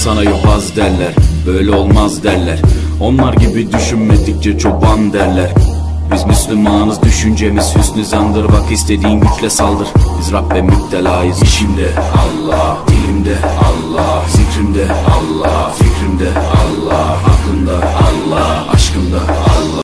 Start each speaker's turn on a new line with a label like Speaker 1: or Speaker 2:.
Speaker 1: sana yobaz derler, böyle olmaz derler. Onlar gibi düşünmedikçe çoban derler. Biz Müslümanız, düşüncemiz hüsnü zandır. Bak istediğin güçle saldır, biz Rabbe müptelayız. İşimde Allah, dilimde Allah, zikrimde Allah, fikrimde Allah, aklımda Allah.